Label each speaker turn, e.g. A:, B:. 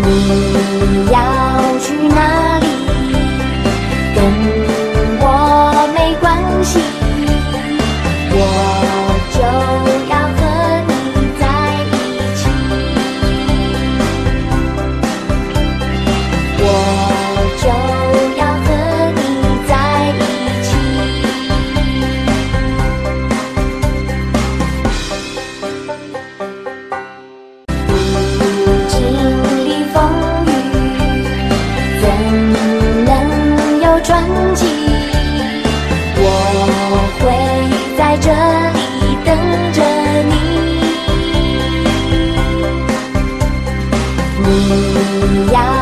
A: 你要去哪里？跟我没关系，我就要和你在一起，我就要和你在一起。不经历风雨，怎能有传奇？我会在这里等着你，你要